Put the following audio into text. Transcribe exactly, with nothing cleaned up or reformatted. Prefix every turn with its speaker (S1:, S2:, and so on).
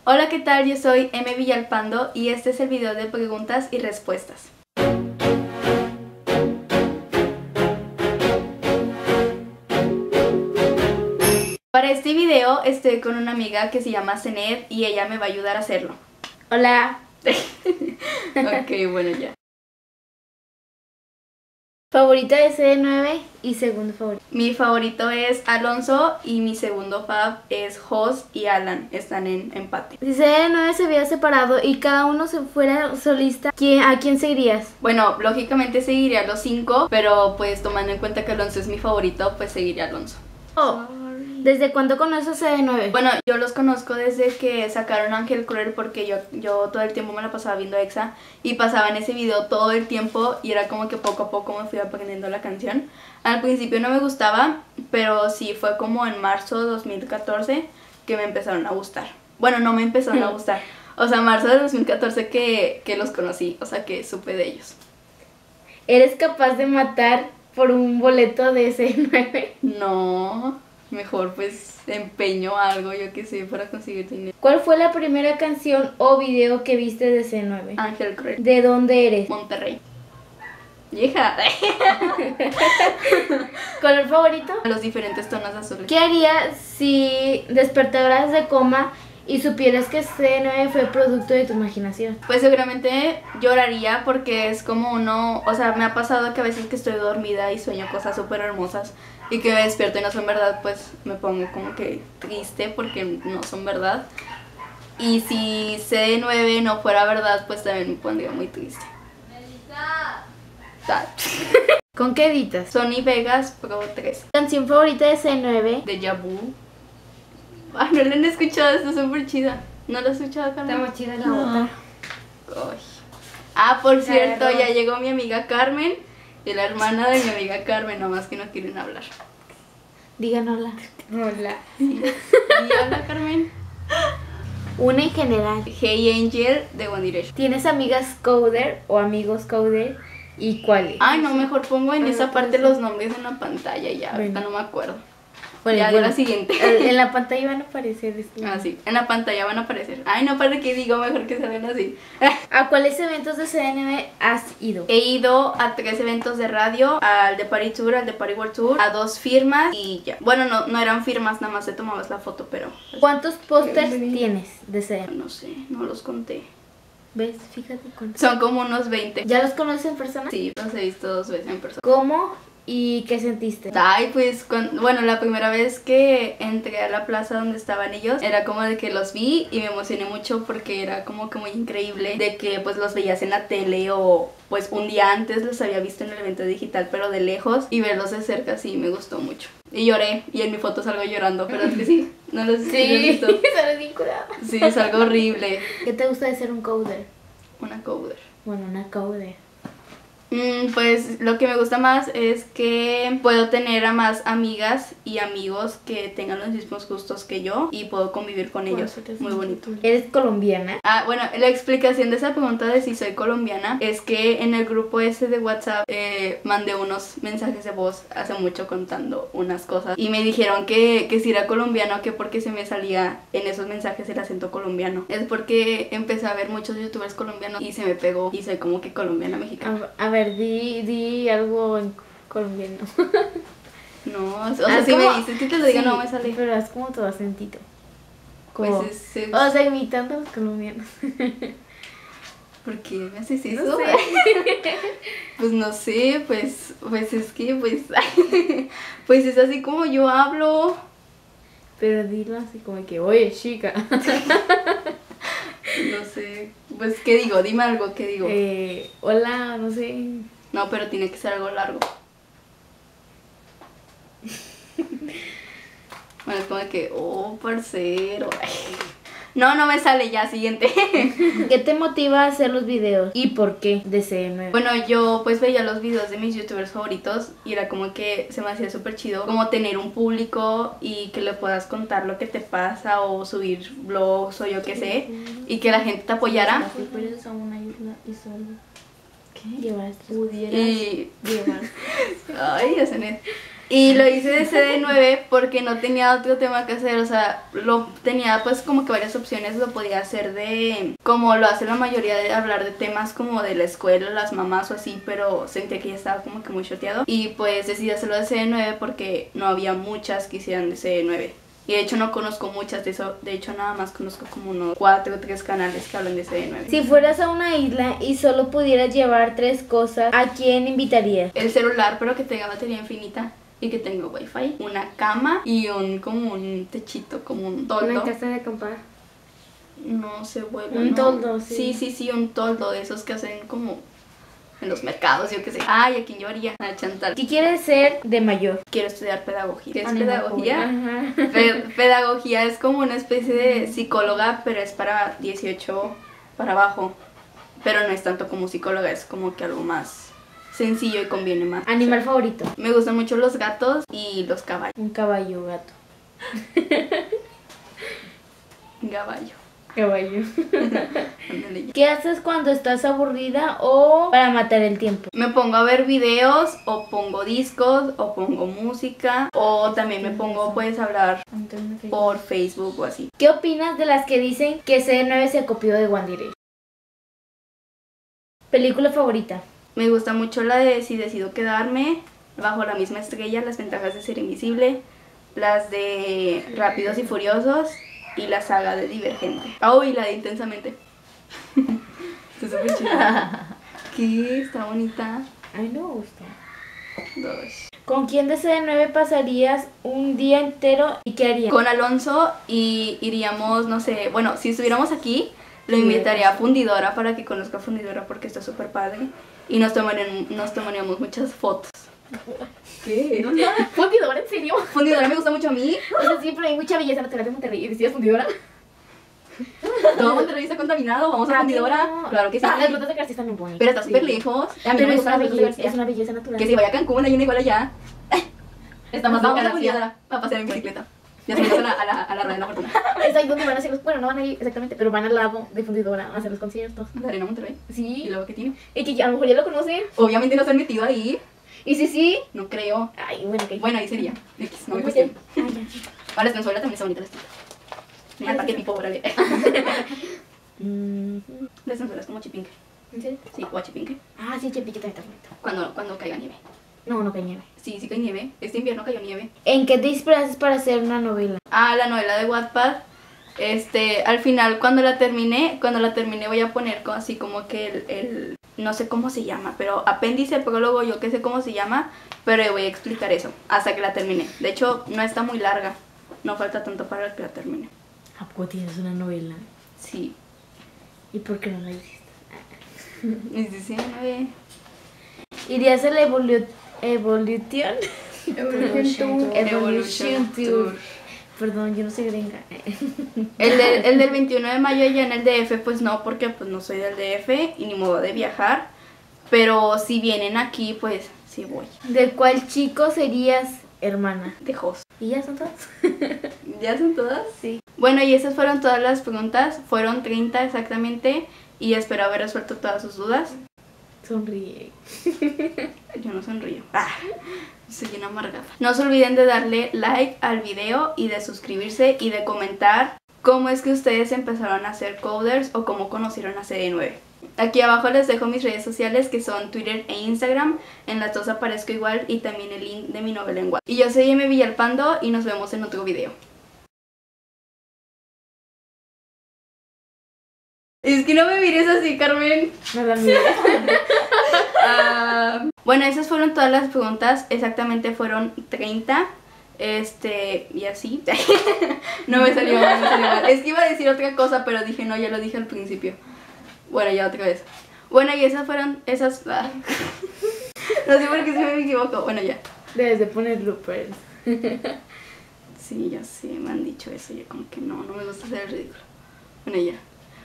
S1: Hola, ¿qué tal? Yo soy M. Villalpando y este es el video de preguntas y respuestas. Para este video estoy con una amiga que se llama Zenet y ella me va a ayudar a hacerlo.
S2: Hola.
S1: Ok, bueno, ya.
S2: Favorita de C D nueve y segundo favorito.
S1: Mi favorito es Alonso y mi segundo fab es Jos y Alan. Están en empate.
S2: Si C D nueve se hubiera separado y cada uno se fuera solista, ¿quién, ¿a quién seguirías?
S1: Bueno, lógicamente seguiría a los cinco, pero pues tomando en cuenta que Alonso es mi favorito, pues seguiría a Alonso.
S2: Oh, ¿desde cuándo conoces a C D nueve?
S1: Bueno, yo los conozco desde que sacaron Ángel Cruel porque yo, yo todo el tiempo me la pasaba viendo Exa y pasaba en ese video todo el tiempo y era como que poco a poco me fui aprendiendo la canción. Al principio no me gustaba, pero sí fue como en marzo de dos mil catorce que me empezaron a gustar. Bueno, no me empezaron a gustar, o sea, marzo de dos mil catorce que, que los conocí, o sea, que supe de ellos.
S2: ¿Eres capaz de matar por un boleto de C D nueve?
S1: No, mejor pues empeño algo, yo que sé, para conseguir dinero.
S2: ¿Cuál fue la primera canción o video que viste de C D nueve?
S1: Ángel Cruel.
S2: ¿De dónde eres?
S1: Monterrey. Vieja.
S2: ¿Color favorito?
S1: Los diferentes tonos azules.
S2: ¿Qué harías si despertaras de coma y supieras que C D nueve fue producto de tu imaginación?
S1: Pues seguramente lloraría porque es como uno, o sea, me ha pasado que a veces que estoy dormida y sueño cosas súper hermosas y que me despierto y no son verdad, pues me pongo como que triste porque no son verdad. Y si C D nueve no fuera verdad, pues también me pondría muy triste.
S2: ¿Con qué editas?
S1: Sony Vegas Pro tres.
S2: ¿Canción favorita de C D nueve?
S1: Deja Vu. Ay, no la han escuchado, está súper chida. ¿No la has escuchado, Carmen?
S2: Está muy chida la otra.
S1: Ay. Ah, por cierto,
S2: Claro.
S1: ya llegó mi amiga Carmen y la hermana de mi amiga Carmen, nomás que no quieren hablar.
S2: Digan hola. Hola.
S1: Sí. ¿Y hola, Carmen?
S2: Una en general.
S1: Hey Angel de One Direction.
S2: ¿Tienes amigas coder o amigos coder? ¿Y cuáles?
S1: Ay, no, mejor pongo en
S2: Ay,
S1: esa
S2: no,
S1: parte
S2: pero
S1: los nombres en la pantalla ya, ahorita
S2: Bueno.
S1: no me acuerdo.
S2: Bueno,
S1: ya, de
S2: bueno,
S1: la siguiente.
S2: En la pantalla van a aparecer. Este.
S1: Ah, sí, en la pantalla van a aparecer. Ay, no, para qué digo, mejor que salgan así.
S2: ¿A cuáles eventos de C D nueve has ido?
S1: He ido a tres eventos de radio, al de Party Tour, al de Party World Tour, a dos firmas y ya. Bueno, no, no eran firmas, nada más te tomabas la foto, pero
S2: ¿Cuántos pósters tienes de C D nueve?
S1: no sé, no los conté.
S2: ¿Ves? Fíjate cuántos.
S1: Son como unos veinte.
S2: ¿Ya los conoces en persona?
S1: Sí, los he visto dos veces en persona.
S2: ¿Cómo y qué sentiste?
S1: Ay, pues, cuan- bueno, la primera vez que entré a la plaza donde estaban ellos, era como de que los vi y me emocioné mucho porque era como que muy increíble de que pues los veías en la tele o pues un día antes los había visto en el evento digital pero de lejos y verlos de cerca sí me gustó mucho. Y lloré y en mi foto salgo llorando, pero es que sí, no los sí, he visto.
S2: Sale bien curada.
S1: Sí, es algo horrible.
S2: ¿Qué te gusta de ser un coder?
S1: Una coder.
S2: Bueno, una coder.
S1: Mm, pues lo que me gusta más es que puedo tener a más amigas y amigos que tengan los mismos gustos que yo y puedo convivir con ellos. Muy bonito.
S2: ¿Eres colombiana?
S1: Ah, bueno, la explicación de esa pregunta de si soy colombiana es que en el grupo ese de WhatsApp eh, mandé unos mensajes de voz hace mucho contando unas cosas y me dijeron que, que si era colombiana o que porque se me salía en esos mensajes el acento colombiano. Es porque empecé a ver muchos youtubers colombianos y se me pegó y soy como que colombiana mexicana.
S2: A, a ver, di, di algo en colombiano.
S1: No, o sea,
S2: Ah,
S1: si
S2: ¿cómo?
S1: me dices que te lo diga
S2: Sí,
S1: no me sale.
S2: Pero es como todo acentito.
S1: Pues
S2: Como-
S1: es, es-
S2: O sea, imitando a los colombianos.
S1: ¿por qué me haces eso?
S2: No sé.
S1: Pues no sé, pues, pues es que pues, pues es así como yo hablo.
S2: Pero dilo así como que, oye, chica.
S1: No sé, pues ¿qué digo? Dime algo, ¿qué digo?
S2: Eh, hola, no sé.
S1: No, pero tiene que ser algo largo. Bueno, es como de que, oh, parcero. No, no me sale ya, siguiente.
S2: ¿Qué te motiva a hacer los videos? ¿Y por qué de C D nueve?
S1: Bueno, yo pues veía los videos de mis youtubers favoritos y era como que se me hacía súper chido como tener un público y que le puedas contar lo que te pasa o subir vlogs o yo qué sé y que la gente te apoyara.
S2: Si fueras a una isla y solo
S1: ¿Qué?
S2: llevar
S1: Y...
S2: llevar.
S1: Ay, ya se me... Y lo hice de C D nueve porque no tenía otro tema que hacer, o sea, lo tenía pues como que varias opciones, lo podía hacer de, como lo hace la mayoría, de hablar de temas como de la escuela, las mamás o así, pero sentía que ya estaba como que muy choteado. Y pues decidí hacerlo de C D nueve porque no había muchas que hicieran de C D nueve. Y de hecho no conozco muchas de eso, de hecho nada más conozco como unos cuatro o tres canales que hablan de C D nueve.
S2: Si fueras a una isla y solo pudieras llevar tres cosas, ¿a quién invitarías?
S1: El celular, pero que tenga batería infinita y que tenga wifi, una cama y un como un techito, como un toldo.
S2: Una casa de acampar.
S1: No se vuelve.
S2: Un
S1: no.
S2: toldo, sí.
S1: Sí, sí, sí, un toldo de esos que hacen como en los mercados, yo qué sé. Ay, ¿a quién yo haría? A Chantal.
S2: ¿Qué quieres ser de mayor?
S1: Quiero estudiar pedagogía. ¿Qué es
S2: Animal
S1: pedagogía?
S2: Ajá.
S1: Pe- pedagogía es como una especie de psicóloga, pero es para dieciocho para abajo. Pero no es tanto como psicóloga, es como que algo más sencillo y conviene más.
S2: Animal favorito.
S1: Me gustan mucho los gatos y los caballos.
S2: Un caballo, gato.
S1: Caballo.
S2: Caballo.
S1: Ándale ya.
S2: ¿Qué haces cuando estás aburrida o para matar el tiempo?
S1: Me pongo a ver videos o pongo discos o pongo música o también me pongo pues a hablar por Facebook o así.
S2: ¿Qué opinas de las que dicen que C D nueve se copió de One Direction? ¿Película favorita?
S1: Me gusta mucho la de Si decido quedarme, Bajo la misma estrella, Las ventajas de ser invisible, las de Rápidos y Furiosos y la saga de Divergente. Oh, y la de Intensamente. Está súper chida. ¿Qué? Está bonita.
S2: A mí no me gusta.
S1: Dos.
S2: ¿Con quién de C D nueve pasarías un día entero y qué harías?
S1: Con Alonso y iríamos, no sé, bueno, si estuviéramos aquí, lo
S2: Sí.
S1: invitaría a Fundidora para que conozca Fundidora porque está súper padre. Y nos tomaríamos, nos tomaríamos muchas fotos. ¿Qué?
S2: ¿Fundidora, en serio?
S1: Fundidora me gusta mucho a mí.
S2: O sea, siempre hay mucha belleza natural de Monterrey y decías fundidora.
S1: Todo Monterrey está contaminado, vamos a
S2: Ah,
S1: Fundidora.
S2: no.
S1: Claro que sí.
S2: Ah, las botas de García están muy bonitas.
S1: Pero está súper
S2: Sí.
S1: lejos. A mí
S2: Pero
S1: no me
S2: es
S1: gustan
S2: una
S1: las fotos de
S2: belleza,
S1: García.
S2: es una belleza natural.
S1: Que si vaya a Cancún, hay una igual allá. Está más
S2: Vamos
S1: cerca
S2: a
S1: de
S2: Fundidora.
S1: Fundidora para pasear en bicicleta. Ya salimos a la, a la, a la rueda de la fortuna.
S2: Es ahí donde van a hacer los... Bueno, no van a ir exactamente, pero van al lado de fundidora a hacer los conciertos.
S1: La Arena Monterrey. ¿Y
S2: Sí.
S1: luego qué tiene?
S2: Y que ya- a lo mejor ya lo conocen.
S1: Obviamente no se han metido ahí.
S2: Y sí, sí.
S1: No creo.
S2: Ay, bueno, ok.
S1: Bueno, ahí sería. X, no me
S2: Pues
S1: cuestión.
S2: ya. Ay, ya.
S1: Ahora la Estanzuela también está bonita la estrella. Mira el parque tipo, órale.
S2: Mm,
S1: La Estanzuela es como Chipinque.
S2: ¿En serio?
S1: Sí, o a Chipinque.
S2: Ah, sí, Chepique también está bonito.
S1: Cuando, cuando caiga nieve.
S2: No, no cae nieve.
S1: Sí, sí cae nieve. Este invierno cayó nieve.
S2: ¿En qué te inspiraste para hacer una novela?
S1: Ah, la novela de Wattpad. Este, al final cuando la terminé, cuando la terminé voy a poner co- así como que el, el, no sé cómo se llama, pero apéndice, prólogo, yo que sé cómo se llama, pero voy a explicar eso hasta que la termine. De hecho, no está muy larga, no falta tanto para que la termine.
S2: ¿A poco tienes una novela?
S1: Sí,
S2: ¿Y por qué no la hiciste?
S1: mis diecinueve.
S2: ¿Irías a la evolu Evolution?
S1: Evolution Tour.
S2: Evolution Tour. Perdón, yo no soy gringa.
S1: El, de- el del veintiuno de mayo allá en el D F, pues no, porque pues no soy del D F y ni modo de viajar. Pero si vienen aquí, pues sí voy.
S2: ¿De cuál chico serías hermana?
S1: De host.
S2: ¿Y ya son todas?
S1: ¿Ya son todas?
S2: Sí.
S1: Bueno, y esas fueron todas las preguntas. Fueron treinta exactamente. Y espero haber resuelto todas sus dudas.
S2: Sonríe.
S1: Yo no sonrío. Ah, soy una amargada. No se olviden de darle like al video y de suscribirse y de comentar cómo es que ustedes empezaron a hacer coders o cómo conocieron a C D nueve. Aquí abajo les dejo mis redes sociales que son Twitter e Instagram. En las dos aparezco igual y también el link de mi novela en Wattpad. Y yo soy M. Villalpando y nos vemos en otro video. Es que no me mires así, Carmen.
S2: Me da miedo.
S1: Ah, bueno, esas fueron todas las preguntas. Exactamente fueron treinta. Este, y así. No me salió mal, no me salió mal. Es que iba a decir otra cosa, pero dije no, ya lo dije al principio. Bueno, ya otra vez. Bueno, y esas fueron, esas... ah. No sé por qué se me equivocó. Bueno, ya.
S2: Debes de poner bloopers.
S1: Sí, ya sé, me han dicho eso. Yo como que no, no me gusta hacer el ridículo. Bueno, ya.